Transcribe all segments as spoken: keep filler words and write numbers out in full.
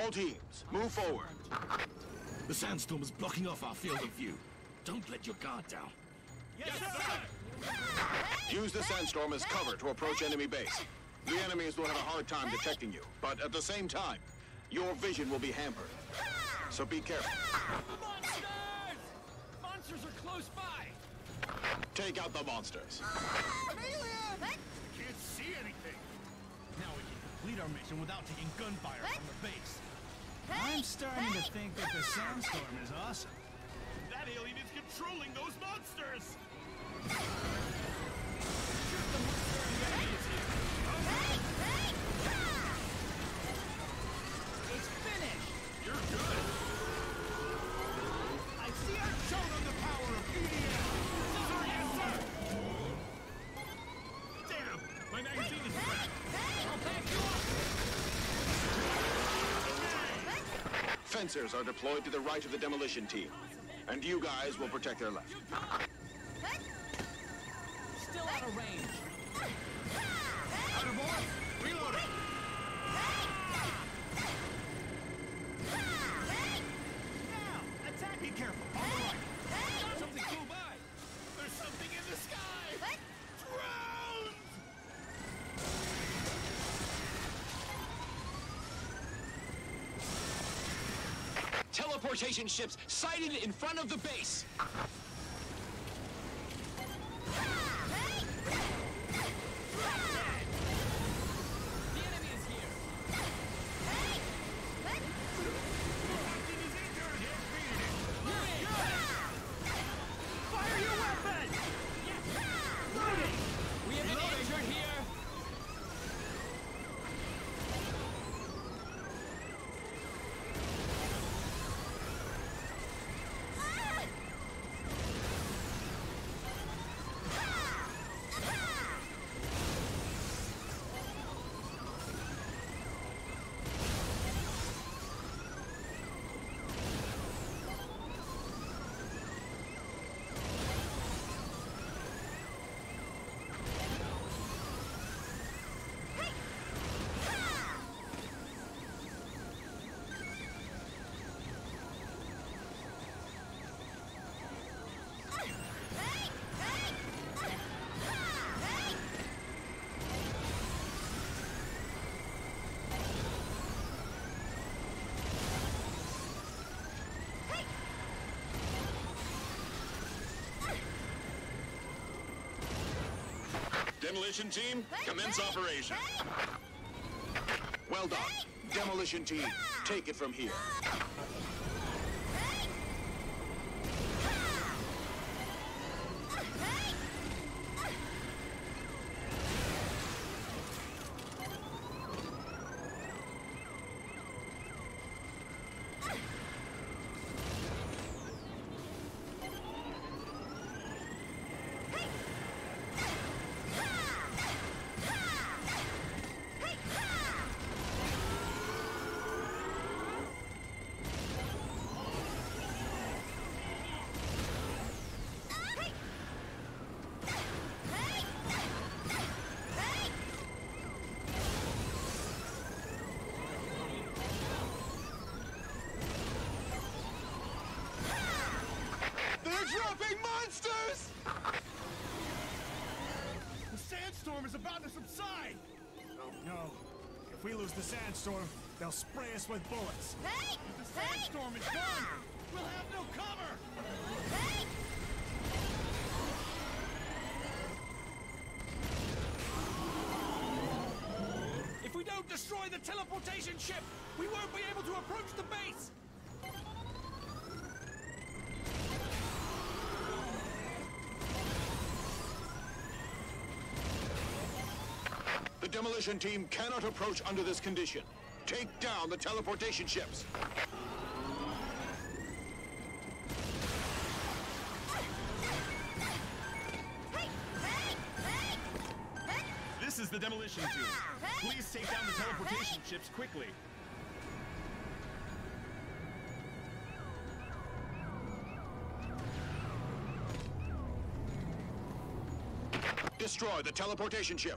All teams, move forward. The sandstorm is blocking off our field of view. Don't let your guard down. Yes, sir! Use the sandstorm as cover to approach enemy base. The enemies will have a hard time detecting you, but at the same time, your vision will be hampered. So be careful. Monsters! Monsters are close by! Take out the monsters. Can't see anything! Now we can complete our mission without taking gunfire from the base. I'm starting to think that the sandstorm is awesome. That alien is controlling those monsters! It's finished! You're good! I see our shown on the power of E D M! Sir, yes, sir! Damn! My magazine is back! I'll back you up! Fencers are deployed to the right of the demolition team, and you guys will protect their left. Still out of range. Out of order! Reloading! Now, attack! Be careful! On the right! Something flew by! There's something in the sky! Drones! Teleportation ships sighted in front of the base! Demolition team, commence operation. Well done. Demolition team, take it from here. Dropping monsters! The sandstorm is about to subside! Oh no. If we lose the sandstorm, they'll spray us with bullets. If the sandstorm is gone, we'll have no cover! If we don't destroy the teleportation ship, we won't be able to approach the base! The demolition team cannot approach under this condition. Take down the teleportation ships. This is the demolition team. Please take down the teleportation ships quickly. Destroy the teleportation ship.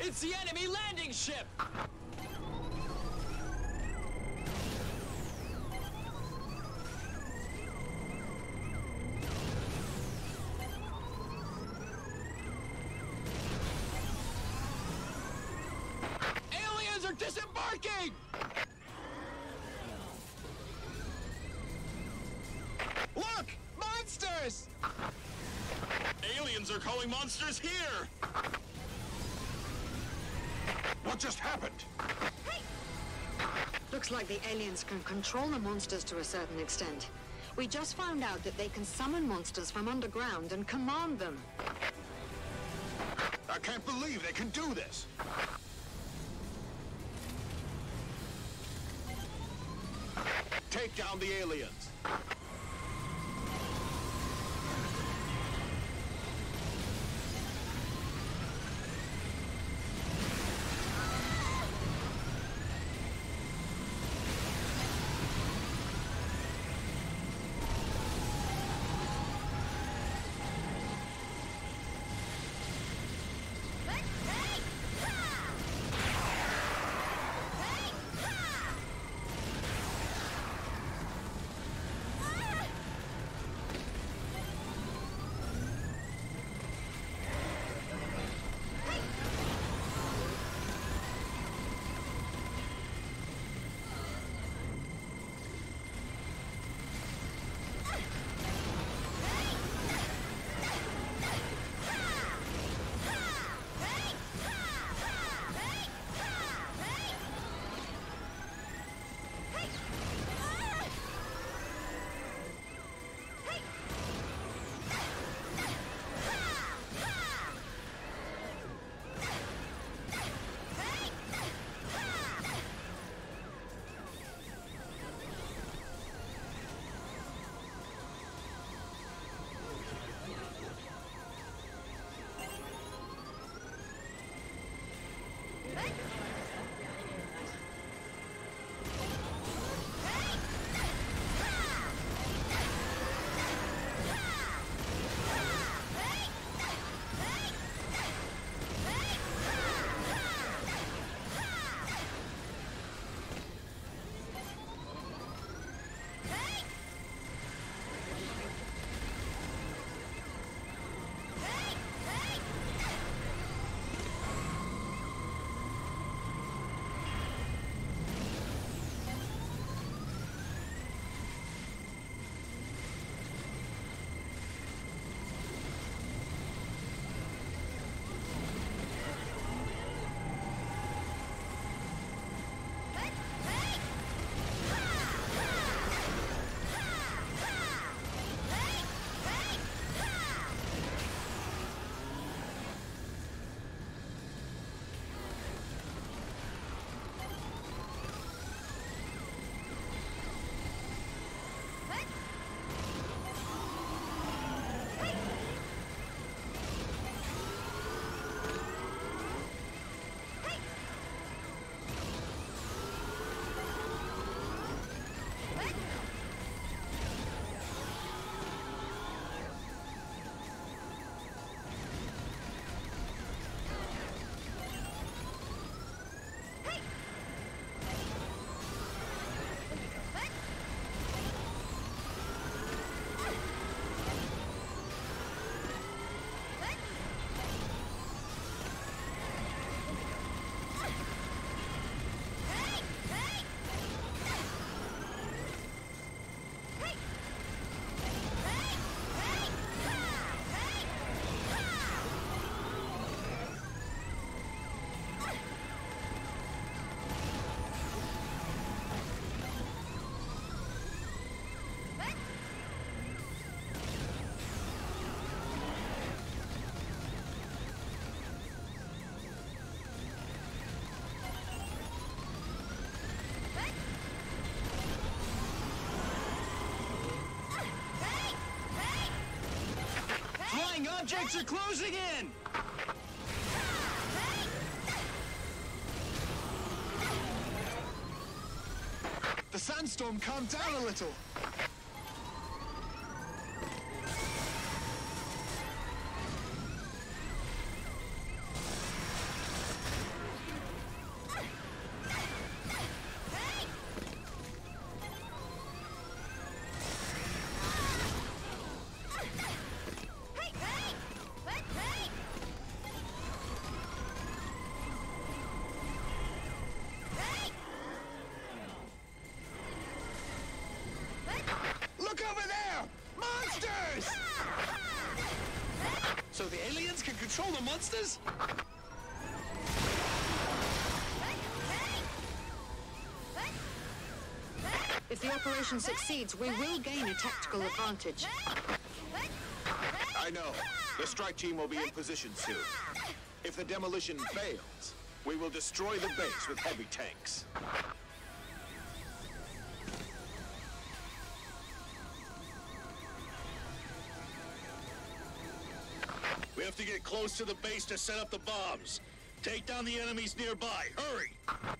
It's the enemy landing ship! Aliens are disembarking! Look! Monsters! Aliens are calling monsters here! What just happened? Looks like the aliens can control the monsters to a certain extent. We just found out that they can summon monsters from underground and command them. I can't believe they can do this! Take down the aliens! Objects are closing in! The sandstorm calmed down a little. Look over there! Monsters! So the aliens can control the monsters? If the operation succeeds, we will gain a tactical advantage. I know. The strike team will be in position soon. If the demolition fails, we will destroy the base with heavy tanks. We have to get close to the base to set up the bombs. Take down the enemies nearby. Hurry!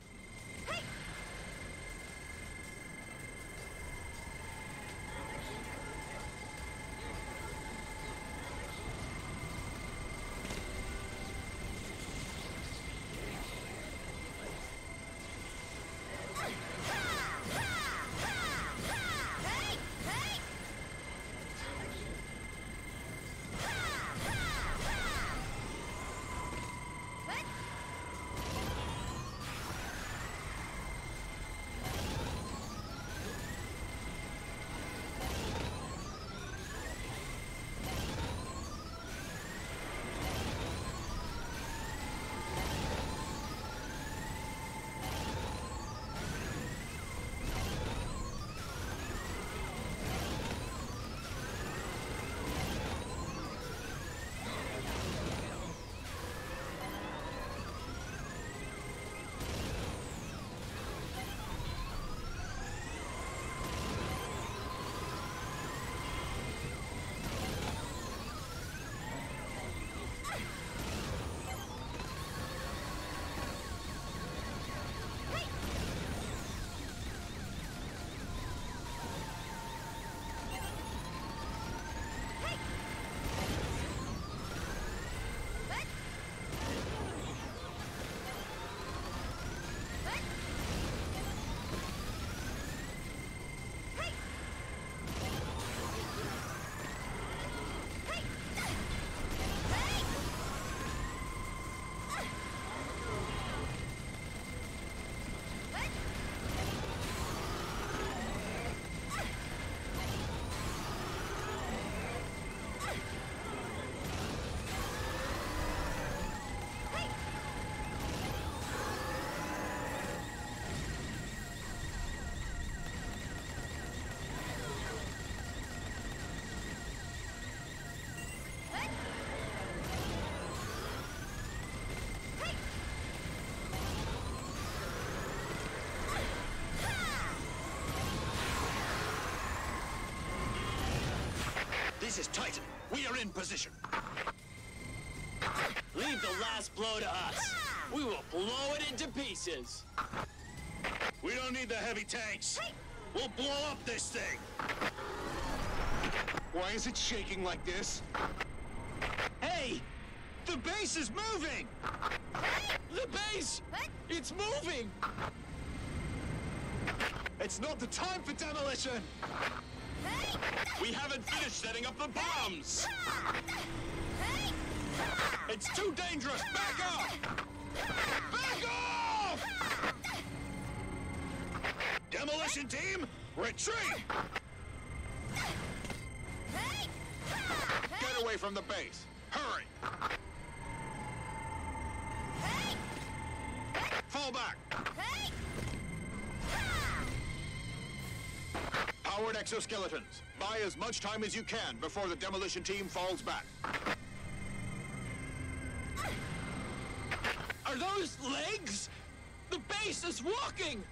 This is Titan. We are in position. Leave the last blow to us. We will blow it into pieces. We don't need the heavy tanks. We'll blow up this thing. Why is it shaking like this? Hey! The base is moving! The base! It's moving! It's not the time for demolition! We haven't finished setting up the bombs! It's too dangerous! Back up! Back off! Demolition team, retreat! Get away from the base! Hurry! Fall back! Powered exoskeletons. Buy as much time as you can before the demolition team falls back. Are those legs? The base is walking!